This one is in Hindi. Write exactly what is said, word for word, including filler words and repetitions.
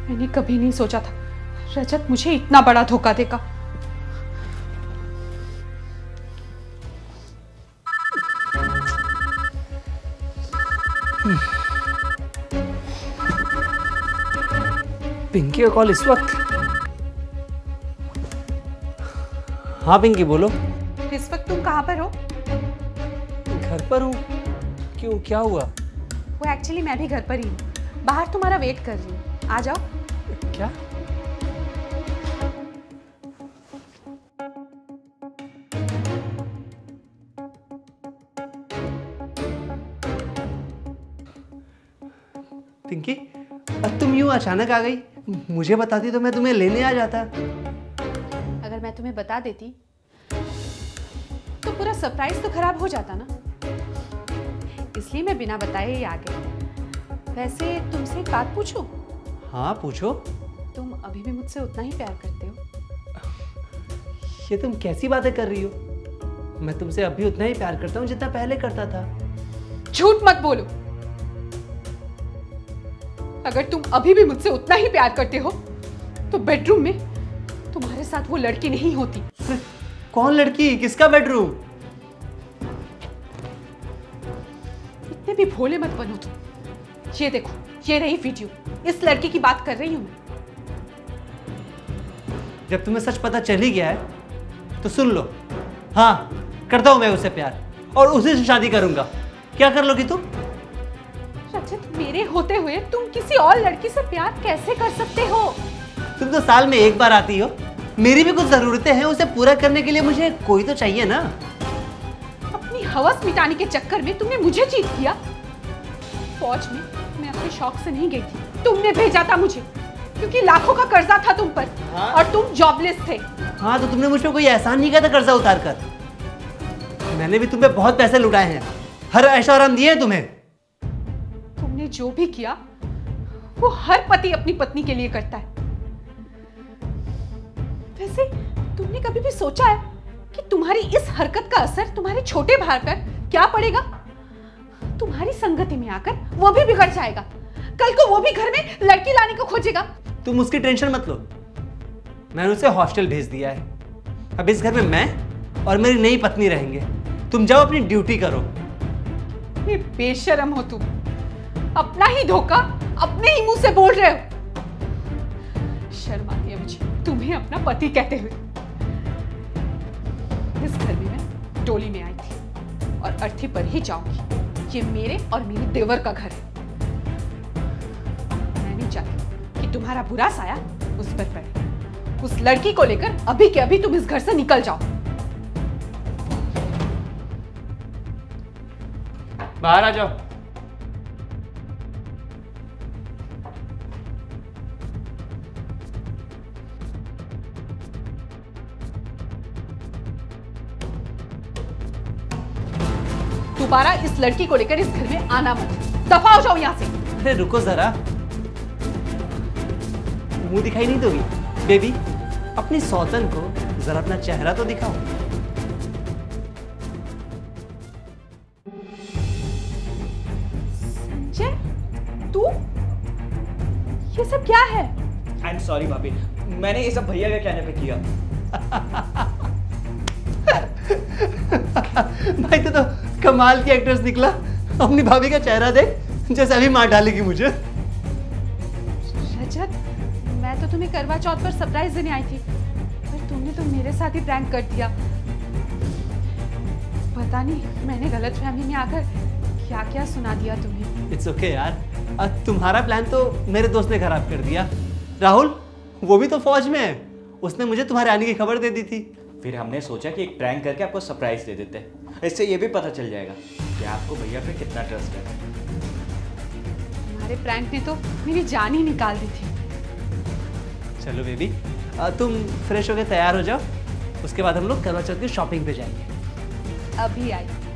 मैंने कभी नहीं सोचा था रजत मुझे इतना बड़ा धोखा देगा। पिंकी का कॉल इस वक्त? हाँ पिंकी बोलो। इस वक्त तुम कहाँ पर हो? घर पर हूँ। क्यों, क्या हुआ? वो एक्चुअली मैं भी घर पर ही हूँ, बाहर तुम्हारा वेट कर रही हूँ, आ जाओ। क्या? पिंकी, अब तुम यूं अचानक आ गई, मुझे बताती तो मैं तुम्हें लेने आ जाता। अगर मैं तुम्हें बता देती तो पूरा सरप्राइज तो खराब हो जाता ना, इसलिए मैं बिना बताए ही आ गई। वैसे तुमसे एक बात पूछूं? हाँ पूछो। तुम अभी भी मुझसे उतना ही प्यार करते हो? ये तुम कैसी बातें कर रही हो? मैं तुमसे अभी उतना ही प्यार करता हूँ जितना पहले करता था। झूठ मत बोलो। अगर तुम अभी भी मुझसे उतना ही प्यार करते हो तो बेडरूम में तुम्हारे साथ वो लड़की नहीं होती। कौन लड़की? किसका बेडरूम? इतने भी भोले मत बनो तुम। ये देखो, ये रही वीडियो, इस लड़की की बात कर रही हूं मैं। जब तुम्हें सच पता चल ही गया है तो सुन लो। हाँ, करता हूं मैं उससे प्यार और उसी से शादी करूंगा। क्या कर लोगी तुम? रजत, मेरे होते हुए तुम किसी और लड़की से प्यार कैसे कर सकते हो? तुम तो साल में एक बार आती हो। मेरी भी कुछ जरूरतें हैं, उसे पूरा करने के लिए मुझे कोई तो चाहिए ना। अपनी हवस मिटाने के चक्कर में तुमने मुझे चीट किया। फौज में मैं अपने शौक से नहीं गई थी, तुमने भेजा था मुझे, क्योंकि लाखों का कर्जा था तुम पर। हाँ? और तुम जॉबलेस थे। हाँ, तो तुमने मुझ पर कोई एहसान नहीं किया था कर्जा उतार कर। मैंने भी तुम पे बहुत पैसे लुटाए हैं, हर ऐशो आराम दिए हैं तुम्हें। तुमने जो भी किया वो हर पति अपनी पत्नी के लिए करता है। वैसे तुमने कभी भी सोचा है कि तुम्हारी इस हरकत का असर तुम्हारे छोटे भाई पर क्या पड़ेगा? तुम्हारी संगति में आकर वो भी बिगड़ जाएगा। कल को वो भी घर में लड़की लाने को खोजेगा। तुम उसकी टेंशन मत लो, मैंने उसे हॉस्टल भेज दिया है। अब इस घर में मैं और मेरी नई पत्नी रहेंगे। तुम जाओ अपनी ड्यूटी करो। ये बेशरम हो तुम, अपना ही धोखा अपने ही मुंह से बोल रहे हो। शर्म आती है मुझे तुम्हें अपना पति कहते हुए। इस घर में मैं डोली में आई थी और अर्थी पर ही जाऊंगी। ये मेरे और मेरे देवर का घर है। मैं नहीं चाहती कि तुम्हारा बुरा साया उस पर पड़े। उस लड़की को लेकर अभी के अभी तुम इस घर से निकल जाओ। बाहर आ जाओ। दोबारा इस लड़की को लेकर इस घर में आना मत। दफा हो जाओ यहाँ से। अरे रुको जरा, मुंह दिखाई नहीं दोगी? बेबी, अपनी सौतन को जरा अपना चेहरा तो दिखाओ। संजय, तू? ये सब क्या है? आई एम सॉरी भाभी, मैंने ये सब भैया के कहने पे किया। भाई तो, तो कमाल की एक्ट्रेस निकला। अपनी भाभी का चेहरा देख, जैसे अभी मार डालेगी मुझे। रजत, मैं तो तुम्हें करवा चौथ पर सरप्राइज देने आई थी, पर तुमने तो मेरे साथ ही प्रैंक कर दिया। पता नहीं मैंने गलतफहमी में आकर क्या क्या सुना दिया तुम्हें। इट्स ओके यार, अब तुम्हारा प्लान तो मेरे दोस्त ने खराब कर दिया। राहुल, वो भी तो फौज में है, उसने मुझे तुम्हारे आने की खबर दे दी थी। फिर हमने सोचा कि एक प्रैंक करके आपको सरप्राइज दे देते हैं, इससे ये भी पता चल जाएगा कि आपको भैया पे कितना ट्रस्ट है। तुम्हारे प्रैंक ने तो मेरी जान ही निकाल दी थी। चलो बेबी, तुम फ्रेश होकर तैयार हो जाओ, उसके बाद हम लोग करवा चौथ की शॉपिंग पे जाएंगे। अभी आई।